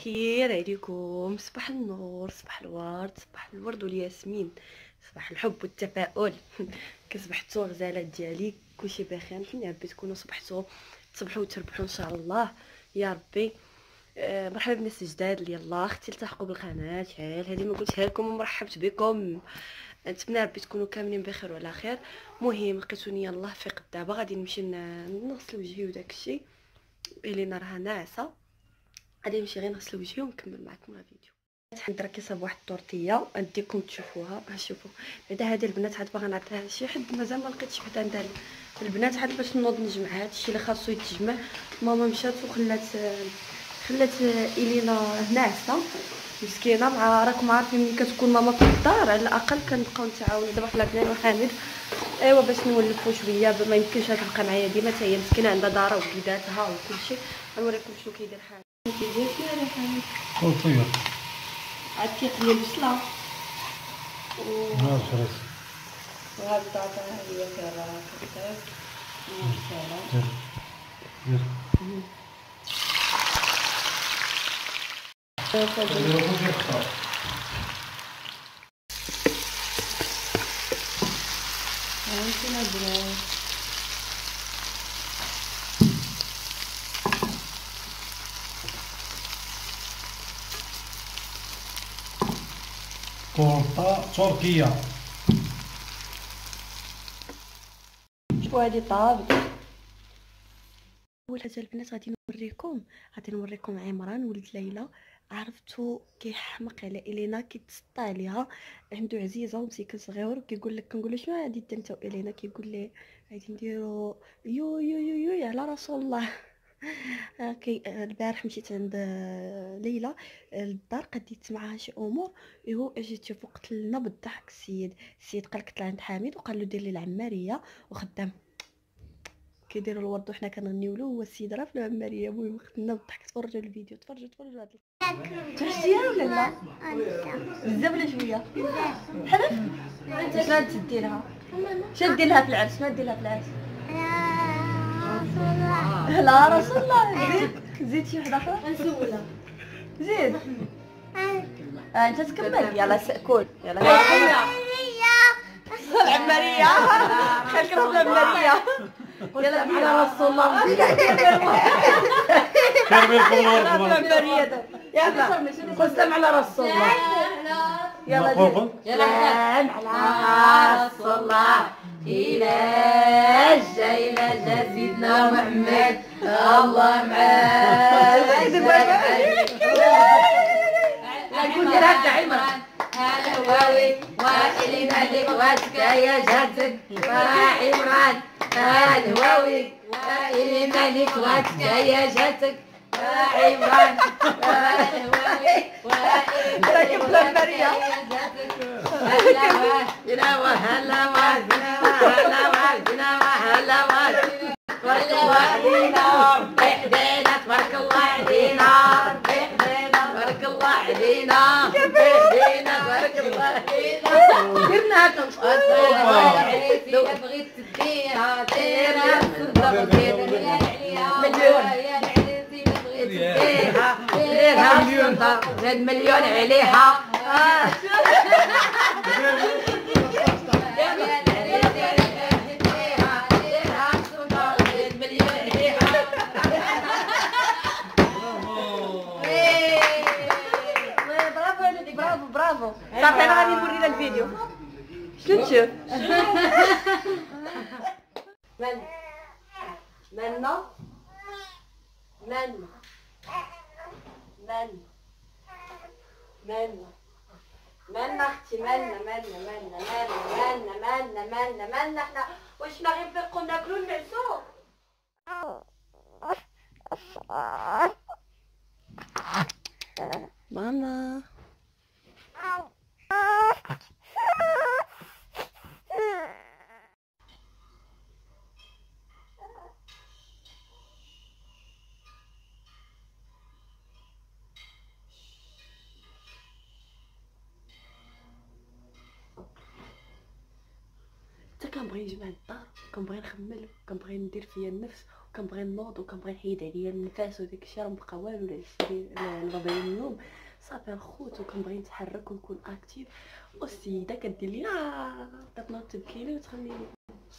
الخير عليكم. صباح النور، صباح الورد، صباح الورد والياسمين، صباح الحب والتفاؤل. كصبحتوا غزالات ديالي؟ كلشي بخير؟ نتمنى ربي تكونوا صبحتوا تصبحوا وتربحوا ان شاء الله يا ربي. مرحبا بالناس الجداد اللي يلاه اختي التحقوا بالقناه. شحال هذه ما قلتها لكم ومرحبت بكم. نتمنى ربي تكونوا كاملين بخير وعلى خير. مهم لقيتوني يلاه فيق دابا غادي نمشي نغسل وجهي وداك الشيء. الينا راها ناعسه، غادي نمشي غير نغسل وجهي ونكمل معكم الفيديو. حنضرب كيصاوب واحد الطورطيه نديكم تشوفوها. شوفوا بعدا هذه البنات عاد باغا نعطيها لشي حد، مازال ما لقيتش حد عندها البنات عاد باش نوض نجمع هادشي اللي خاصو يتجمع. ماما مشات خلات الينا ناعسه مسكينه. مع راكم عارفين ملي كتكون ماما في الدار على الاقل كنبقاو نتعاونوا. دابا حنا بنان وحامد ايوا باش نولفوا شويه، ما يمكنش تبقى معايا ديما، حتى هي مسكينه عندها دارها ووليداتها وكلشي. غنوريكم شنو كيدير حامد. كيدير شنو يا حامد؟ طيب عاد كيقلي البصله ناصرت وهاد البطاطا هي كرا كتاك والسلام. دير طورطة تركية. شوفوا هادي طابت. اول حاجه البنات غادي نوريكم عمران ولد ليلى. عرفتو كيحمق على الينا، كيتسطى عليها، عنده عزيزه ومسكين صغير وكيقول لك، كنقول له شنو غادي دير انت والينا؟ كيقول لي غادي نديرو يو يو يو يو على رسول الله. البارح مشيت عند ليلى للدار، قديت معاها شي امور. ايوا جيت شوف قتلنا بالضحك. السيد قال لك طلع عند حميد وقال له دير لي العماريه وخدام كيديروا الورد وحنا كنغنيو له. هو السيد راه في العماريه. المهم قتلنا بالضحك. تفرجوا الفيديو، تفرجوا هذا تحشيها ولا لا؟ بزاف ولا شويه؟ حلف. انت شنو تدي لها؟ شنو دير لها في العرس؟ شنو دير لها في العرس؟ لا رسول الله. زيد شي وحده اخرى نسولها. زيد انت تكمل. يلا كول يلا العماريه. خليك نروح العماريه. يلا على رسول الله. كرمي لكم الورد. العماريه يلا قسم على رسول الله. يلا يلا على رسول الله. إلى جا سيدنا محمد الله معاه. لا نقول هكا عمران. الهواوي وإلي مالك واتكايا جاتك وعمران. الهواوي وإلي مالك واتكايا جاتك وعمران. الهواوي وإلي مالك واتكايا جاتك. هلا وهلا تبارك الله علينا بحدينا. تبارك الله علينا بحدينا. تبارك الله علينا بحدينا. تبارك الله علينا. درنا هكا لو بغيت تديها ديرها مليون ديرها زاد مليون عليها. برافو. صافي انا غادي نوري لها الفيديو. شنو تشوف؟ مالنا اختي مالنا حنا واش غير نفيقو ناكلو المعسو. ماما حتى كنبغي نجمع الدار، كنبغي نخمل، كنبغي ندير فيا النفس، كنبغي نوض وكنبغي نحيد عليا النفاس وداك الشيء، راه مبقى والو لا نوض على النوم صافي نخوت وكنبغي نتحرك ونكون اكتيف. والسيده كدير لي كتنوض تبكي لي وتخليني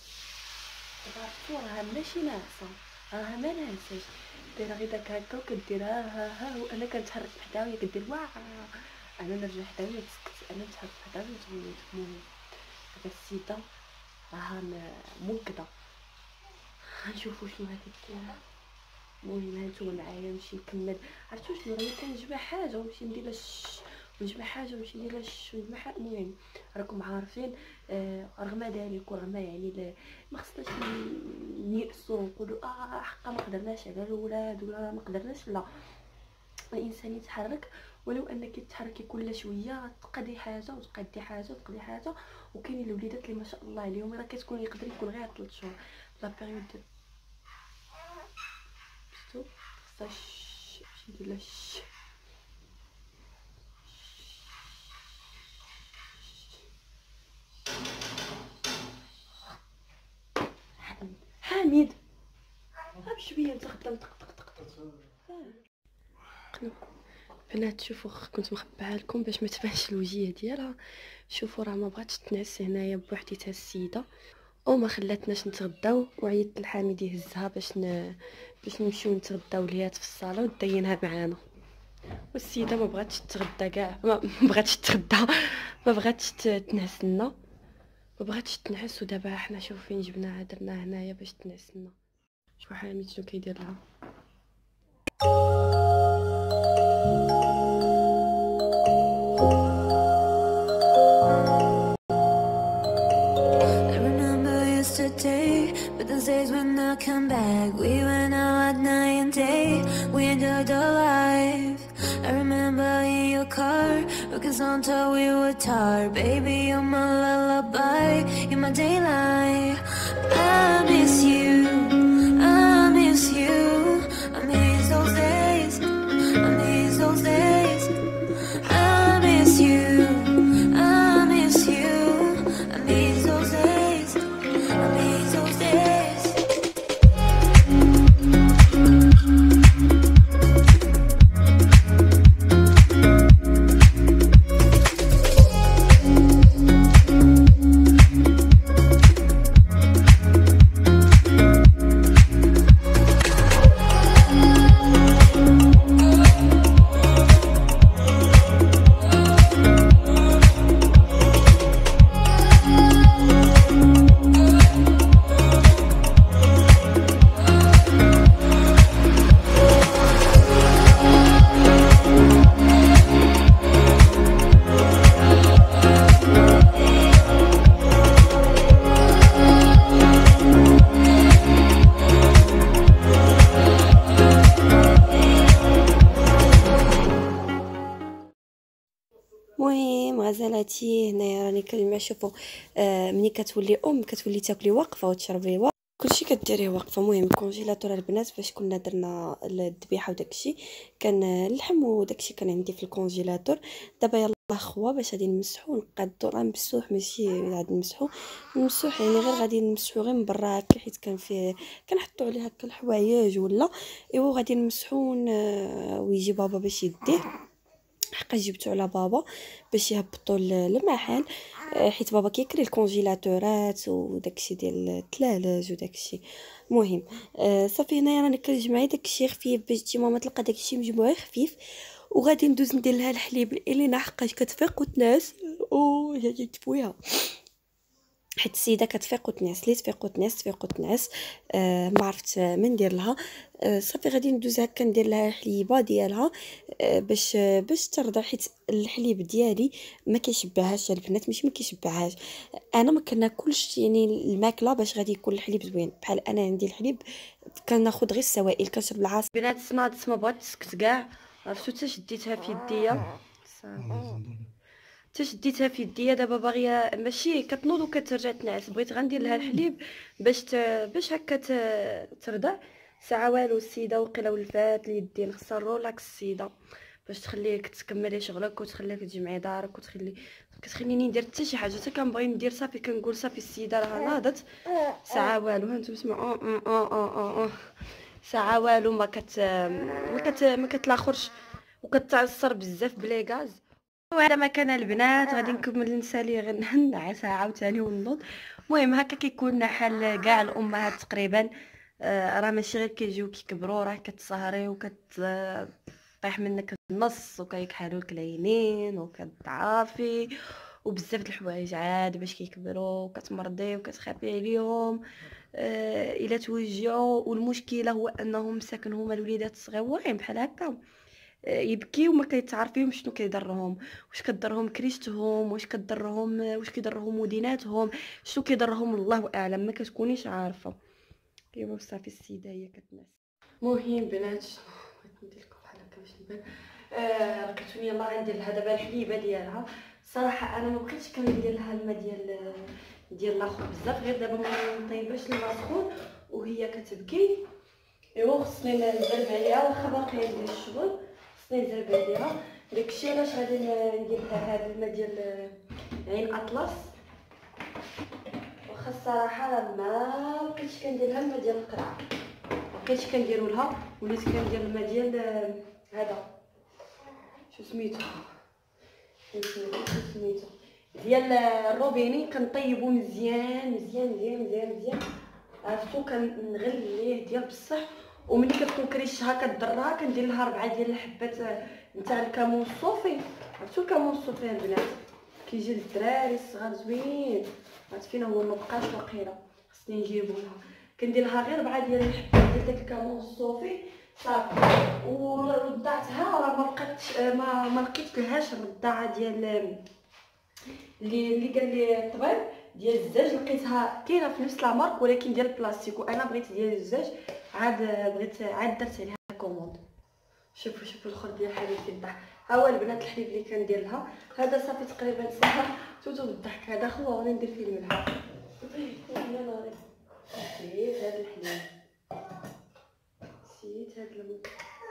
راه ماشي ناعسه، راه ما ناعساش، دايره غير داك هكا وكديرها ها وانا كنتحرك حداها وهي كدير انا نرجع حداها وهي تسكت، انا نتحرك حداها وهي تغني. المهم دابا السيده راها منكده، غنشوفو شنو هادي دير. المهم هانتوما معايا نمشي نكمل. عرفتو شنو راني كنجمع حاجه ونمشي ندير ونجمع حاجه ونمشي ندير ونجمع حاجه. المهم راكم عارفين رغم ذلك ورغم يعني ما خصناش نيأسوا ونقولوا حقا ما قدرناش على الاولاد ولا ما قدرناش. لا، الانسان يتحرك، ولو انك تتحركي كل شويه تقضي حاجه وتقضي حاجه وتقضي حاجه. وكاينين الوليدات اللي ما شاء الله عليهم راه كتكون يقدر يكون غير 3 شهور لا بيريود شفتو خصها شي ندير لها حميد بشويه نتغدى بنات. شوفوا كنت مخبعه لكم باش ما تبانش الوجيه ديالها. شوفوا راه ما بغاتش تنعس هنايا بوحديتها السيده وما خلاتناش نتغداو، وعيطت لحميد يهزها باش نمشيو نتغداو ليات في الصاله ودينها معانا. والسيده ما بغاتش تتغدى كاع، ما بغاتش تتغدى، ما بغاتش تنعس لنا، ما بغاتش تنعس. ودابا حنا شوف فين جبناها درناها هنايا باش تنعس لنا. شوف حميد شنو كيدير لها. But those days when I come back, we went out at night and day. We enjoyed our life. I remember in your car, looking so until we were tired. Baby, you're my lullaby, you're my daylight. I miss you, I miss you. I miss those days, I miss those days. I miss you, I miss you. I miss those days, I miss those days. المهم غزالاتي هنايا راني كنجمع. شوفوا ملي كتولي كتولي تاكلي واقفه وتشربي واقفه كلشي كديريه واقفه. المهم الكونجيلاتور البنات فاش كنا درنا الذبيحه وداكشي كان اللحم وداكشي كان عندي في الكونجيلاتور. دابا يلا خوا باش غادي نمسحو ونقادو. راه مسوح ماشي غادي نمسحو يعني غير غادي نمسحو غير من برا هكا، حيت كان فيه كنحطو عليه هكا الحوايج ولا ايوا غادي نمسحو ويجي بابا باش يديه. حقا جبتو على بابا باش يهبطوا المحل، حيت بابا كيكري الكونجيلاتورات وداكشي ديال الثلاجه وداكشي. المهم صافي هنايا راني كنجمع داكشي خفيف باش تجي ماما تلقى داكشي مجموع خفيف. وغادي ندوز ندير لها الحليب الينا حقاش كتفيق وتنعس جاتي تفويها، حيت السيده كتفيق وتنعس، لي تفيق وتنعس ما عرفت ما ندير لها. صافي غادي ندوز هكا ندير لها الحليبه ديالها باش ترضى، حيت الحليب ديالي ما كيشبعهاش البنات، ماشي ما كيشبعهاش، انا ما كناكلش يعني الماكله باش غادي يكون الحليب زوين. بحال انا عندي الحليب كناخذ غير السوائل كنشرب العصير. بنات سناضت ما بغات تسكت كاع، عرفتو حتى شديتها في يديا شديتها في يديا. دابا باغيه ماشي كتنوض وكترجع تنعس، بغيت غندير لها الحليب باش هكا ترضع. ساعه والو السيده وقيله ولفات اليدين، خصها الرولاكس السيده باش تخليك تكملي شغلك وتخليك تجمعي دارك كتخليني ندير حتى شي حاجه. حتى كنبغي ندير صافي كنقول صافي السيده راه ناضت ساعه والو. هانتوما تسمعوا ساعه والو ما كتلاخرش وكتعصر بزاف بلي غاز. وعلى ما كان البنات غادي نكمل نسالي نعس عاوتاني ونوض. المهم هكا كيكون حال كاع الامهات تقريبا. راه ماشي غير كيجيو كيكبروا، راه كتسهري طيح منك النص وكيكحلولك العينين وكتعافي وبزاف د الحوايج عاد باش كيكبروا وكتمرضي وكتخافي عليهم الا توجعوا. والمشكله هو انهم ساكن هما الوليدات الصغيورين بحال هكا يبكيو وما كيتعرفيهم شنو كيضرهم، واش كضرهم كريشتهم، واش كيضرهم وديناتهم، شنو كيضرهم الله اعلم، ما كتكونيش عارفه. ايوا صافي السيده هي كتنعس. المهم بنات بغيت ندير لكم بحال هكا باش نبان. ركبتوني يلاه غندير لها دابا الحليبه ديالها. صراحه انا ما بقيتش كندير لها الماء ديال الاخر بزاف، غير دابا ما نطيباش الماء سخون وهي كتبكي. ايوا خصني نزرب عليها واخا باقي ندير الشغل، خصني نزرب عليها. داكشي علاش غادي ندير لها هذا الماء ديال عين اطلس. واخا الصراحه راه ما بقيتش كندير لها الماء ديال القرعه، بقيت كنديروا لها وليت كندير الماء ديال هذا شو سميتو ديال الروبيني. كنطيبو مزيان مزيان مزيان مزيان مزيان عرفتو، كنغليه ديال بصح. وملي كتكون كريشها كدرها كندير لها 4 ديال الحبات نتاع الكمون الصوفي. عرفتو الكمون الصوفي البنات كيجي للدراري الصغار زوين، عرفت فين هو؟ ما بقاش واقيلا، خصني نجيبو لها. كندير لها غير 4 ديال الحبات ديال داك الكمون الصوفي صافي. ورضعتها راه ما لقيت لهاش الرضاعه ديال اللي قال لي الطبيب ديال الزاج. لقيتها كاينه في نفس لامارك ولكن ديال البلاستيك، وانا بغيت ديال الزاج عاد درت عليها كوموند. شوفوا الاخر ديال الحليب في الضحك. ها هو البنات الحليب اللي كندير لها هذا صافي تقريبا صح. توتو بالضحك هذا هو غادي ندير فيه الملح. يا ناري نسيت هذا الحليب، نسيت هذا الملح.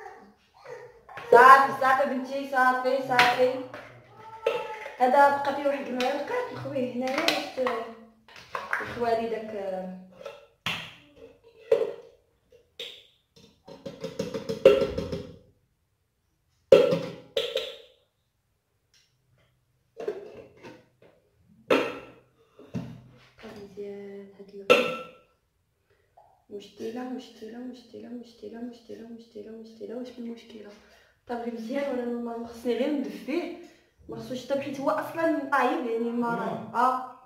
صافي بنتي صافي. هذا بقى فيه واحد المعلقه نخويه هنايا باش يخوالي داك مزيان. هاد الماء مشتيله. واش من مشكله؟ طابلي مزيان ولا ما خصني غير ندفيه؟ ما خصوش يطيب حيت هو اصلا طايب يعني ما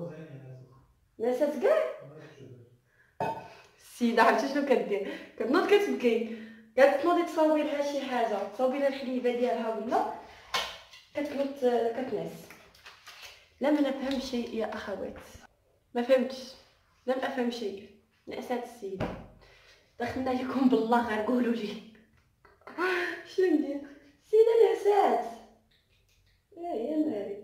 نسات كاع. السيده عرفتي شنو كدير؟ كتنوض كتبكي، قالت تنوضي تصاوبي لها شي حاجه، تصاوبي لها الحليبه ديالها ولا كتنوض كتنعس. لا ما نفهم شيء يا اخوات، ما فهمتش، لم افهم شيء. نعسات السيده. دخلنا لكم بالله غير قولوا لي شنو ندير. السيده نعسات يا ناري.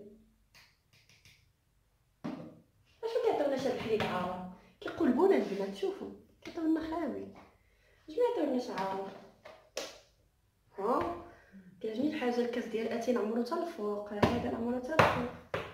اش كيعطيونا شي الحليب عارة كيقلبونا البنات. شوفوا كيعطيونا خاوي، اش ما يعطيوناش عارة. ها كيعجبني الحاجه الكاس ديال اتين عمرو حتى الفوق، هذا عمرو حتى الفوق.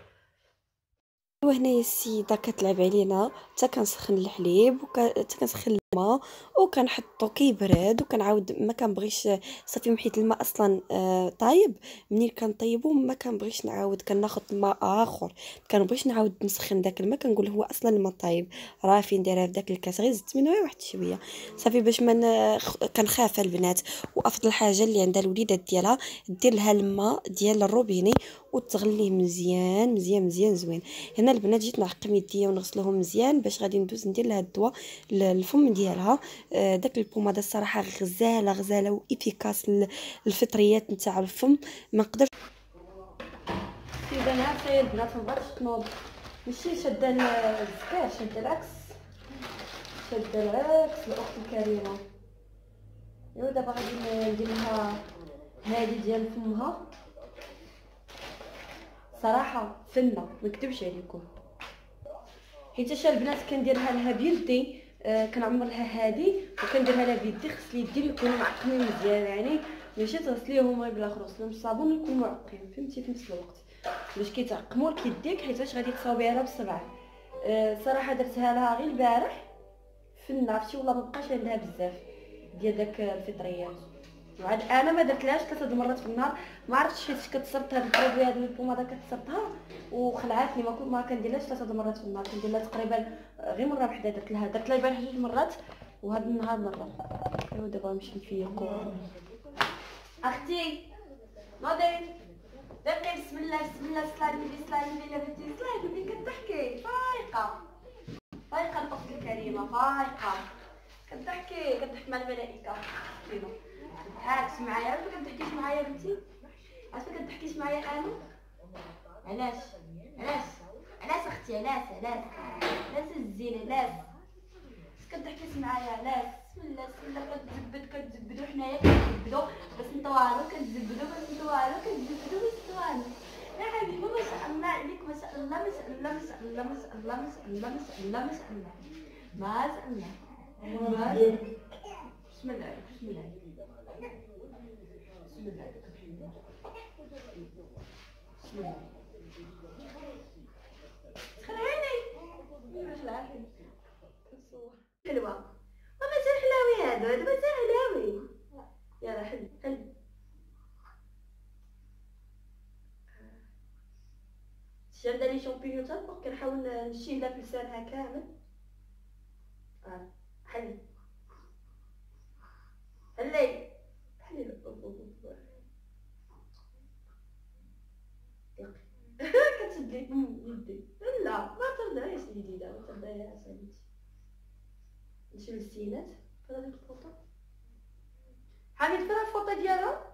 وهنايا السيده كتلعب علينا حتى كنسخن الحليب حتى كنسخن الماء وكنحطو كيبرد وكنعاود. ما كنبغيش صافي حيت الماء اصلا طايب. منين كنطيبو ما كنبغيش نعاود كناخذ ماء اخر، كنبغيش نعاود نسخن داك الماء. كنقول هو اصلا الماء طايب راه فين نديرها في داك الكاس، غير زدت منه واحد شويه صافي باش ما كنخاف البنات. وافضل حاجه اللي عندها الوليدات ديالها دير لها الماء ديال الروبيني وتغليه مزيان مزيان مزيان زوين. هنا البنات جيت نعقم يديا ونغسلهم مزيان باش غادي ندوز ندير لها الدواء الفم ديالها. داك البوماده الصراحه غزاله وافيكاس الفطريات نتاع الفم. ما نقدرش اذا نعرفه البنات ما بغاتش تنوض، ماشي شاده الزكاه، شاده العكس الاخت الكريمه. ايوا دابا غادي ندير لها هذه ديال فمها. صراحه فنه ما نكذبش عليكم، حيت البنات كندير لها بيدي. كنعمر لها هذه وكنديرها لها بيدي. خص لي يدي يكونوا معقمين مزيان يعني ماشي تغسليهم غير بلا خروص بالصابون يكونوا معقين فهمتي في نفس الوقت باش كيتعقموا لك يديك حيتاش غادي تصاوبيها لها بالصبع. صراحه درتها لها غير البارح في النار والله ما بقاش عندها بزاف ديال داك الفطريات. وعاد انا ما درتلهاش 3 المرات في النهار، ما عرفتش فاش كتصبت هاد البرودوي هاد البوماده كتصبتها وخلعتني. ما كنديرلهاش 3 مرات في النهار، كندير لها تقريبا غير مره واحده. درت لها البارح 2 مرات وهاد النهار مره. ايوا دابا نمشي نفيقو. اختي نوضي دقي بسم الله بسم الله سلام النبي سلام النبي لاباس سلام النبي كتضحكي فايقه الاخت الكريمه فايقه كتضحك مع الملائكه. عاكس معايا عارفه كتضحكيش معايا بنتي عارفه كتضحكيش معايا انا علاش اختي علاش الزينه علاش كتضحكيش معايا علاش بسم الله كتزبدوا حنايا كنزبدوا بس نطوالو كتزبدوا يا حبيبي ما شاء الله عليك ما شاء الله ما شاء الله ما شاء الله ما شاء الله ما شاء الله ما شاء الله ما شاء الله ما شاء الله بسم الله بسم الله بسم الله بسم الله خلعيني واش العافيه كنصور حلوه ماشي حلاوي هذا ماشي حلاوي يلا حل شاد لي شامبينيون تا الفوق كنحاول نشيلها في لسانها كامل. حلي كتشد لي يدي لا ما ترضعيش يدي لا ما ترضعيهاش بنتي. نشوف السينات فلا ديك الفوطه حميد فين الفوطه ديالها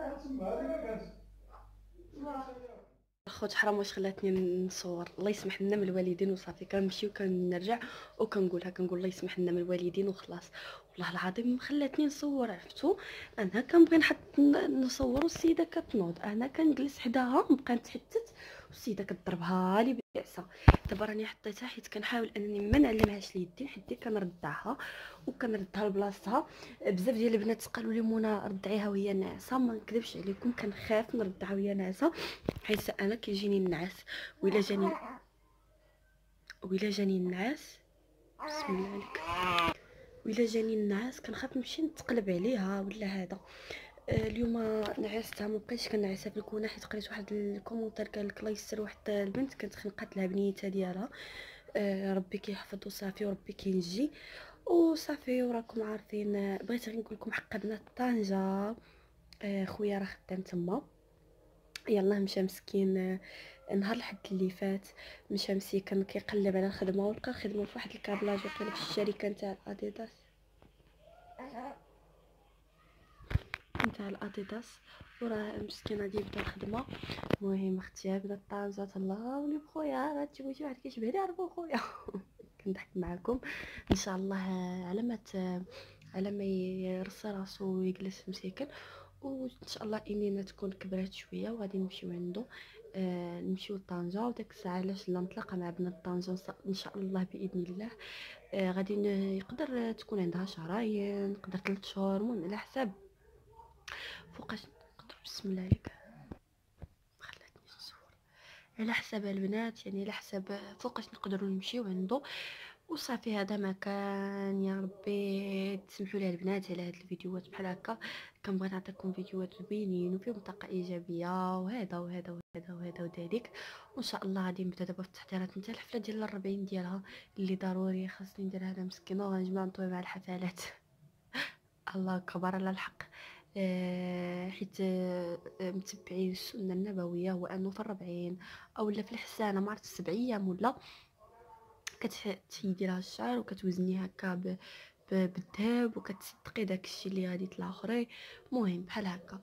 خوت حرام واش خلاتني نصور. الله يسمح لنا من الوالدين وصافي كنمشي وكنرجع وكنقول الله يسمح لنا من الوالدين وخلاص. والله العظيم خلاتني نصور عرفتو. انا كنبغي نحط نصور والسيده كتنوض انا كنجلس حداها نبقى نتحتت والسيده كضربها لي بالعصا. دابا راني حطيتها حيت كنحاول انني ما نعلمهاش ليدي حيت كنردعها وكنردها لبلاصتها. بزاف ديال البنات قالوا لي منى ردعيها وهي ناعسه. ما نكذبش عليكم كنخاف نردعها وهي ناعسه حيت انا كيجيني النعاس وإلا جاني النعاس بسم الله عليك وإلا جاني النعاس كنخاف نمشي نتقلب عليها ولا هذا. اليوم نعستها ما بقيتش كنعسها في الكونه حيت قريت واحد الكومونتير قال لك الله يستر واحد البنت كانت خنقات لها بنيتها ديالها. ربي كيحفظ وصافي وربي كينجي وصافي وراكم عارفين. بغيت غير نقول لكم حق بنات طنجه خويا راه خدام تما يلا مشى مسكين نهار الحد اللي فات مشى مسكين كيقلب على الخدمه ولقى خدمه في واحد الكابلاج وقيله في الشركه نتاع الاديداس وراه مسكين غادي يبدا الخدمه. المهم اختي بدات طنجه الله ولي بخويا راه تشوفي شي واحد كيشبه لي عرفوا خويا كنضحك معكم ان شاء الله على ما يرسى راسو ويجلس مسكين وان شاء الله انينا تكون كبرات شويه وغادي نمشيو عنده. نمشيو لطنجه وداك الساعه علاش لا نتلاقى مع بنات طنجه ان شاء الله باذن الله. غادي يقدر تكون عندها شهرين نقدر 3 شهور المهم على حساب فوقاش نقدر بسم الله عليك خلاتني نصور على حساب البنات يعني على حساب فوقاش نقدروا نمشيو عنده وصافي. هذا ما كان يا ربي تسمحوا لي البنات على هاد الفيديوهات بحال هكا. كنبغي نعطيكم فيديوهات زوينين وفيهم طاقه ايجابيه وهذا وذلك. وان شاء الله غادي نبدا دابا في التحضيرات نتاع الحفله ديال 40 ديالها اللي ضروري خاصني نديرها انا مسكينه وغنجمع نطوي مع الحفلات الله اكبر على الحق. حيت متبعين السنه النبويه هو انه في 40 او لا في الحسانه ما عرفت 7 ايام ولا كتحيدي لها الشعر وكتوزنيه هكا بالذهب وكتصدقي داكشي اللي غادي يطلع اخرى. المهم بحال هكا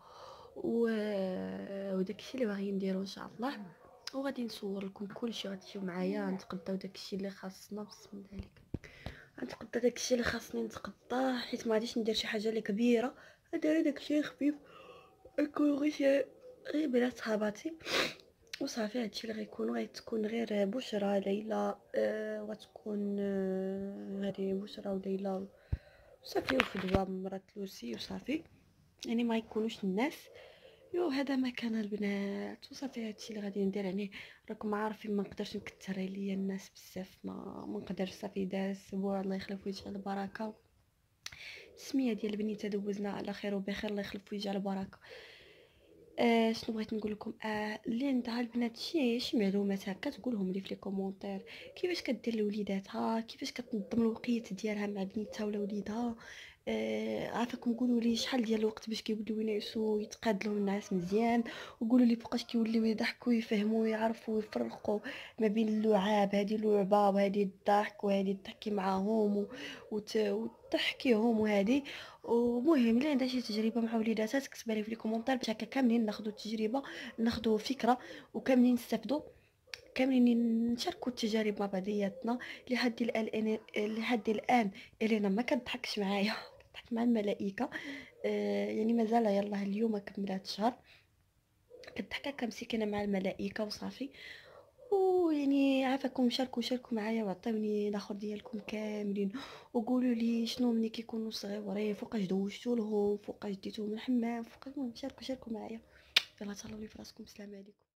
وداكشي اللي باغيين نديرو ان شاء الله وغادي نصور لكم كلشي. غتجيو معايا نتقداو داكشي اللي خاصنا بسم الله عليك غنتقدى داكشي اللي خاصني نتقداه حيت ما غاديش ندير شي حاجه اللي كبيره. هذا داكشي خفيف يكون غير بلا صحاباتي وصافي. هادشي اللي غتكون غير بشرى ليلى غتكون هذه بشرى وليلى صافي وفدوى مرات لوسي وصافي يعني ما يكونوش الناس. هذا مكان البنات وصافي. هادشي اللي غادي ندير. يعني راكم عارفين ما نقدرش نكثر عليا الناس بزاف، ما نقدرش. صافي داز اسبوع، الله يخلف ويجعل البركه. السميه ديال بنيته دوزنا على خير وبخير، الله يخلف ويجعل البركه. شنو بغيت نقول لكم؟ اللي عندها البنات شي معلومات هكا تقولهم لي في لي كومونتير. كيفاش كدير لوليداتها، كيفاش كتنظم الوقيت ديالها مع بنيتها ولا وليدها. عافاكم قولوا لي شحال ديال الوقت باش كيوليو ينعسوا يتقادلوا النعاس مزيان. وقولوا لي فوقاش كيوليو يضحكوا يفهموا يعرفوا يفرقوا ما بين اللعاب، هذه لعبه وهذه الضحك وهذه تحكي معاهم وتحكيهم وهذه. ومهم اللي عندها شي تجربه مع وليداتها تكتبها لي في لي كومونتير باش هكا كاملين ناخذوا التجربه، ناخذوا فكره، وكاملين نستافدوا، كاملين نشاركوا التجارب مع بعضياتنا. لحد الان الينا ما كتضحكش معايا كتضحك مع الملائكه. يعني مازال يلاه اليوم كملات شهر كضحك هكا مسكينه مع الملائكه وصافي. ويعني عافاكم شاركوا معايا وعطيوني الاخر ديالكم كاملين. وقولوا لي شنو ملي كيكونوا صغيورين فوقاش دوشتوا لهم، فوقاش ديتوهم الحمام، فوقاش. المهم شاركوا معايا. يلا تهلاو لي فراسكم. السلام عليكم.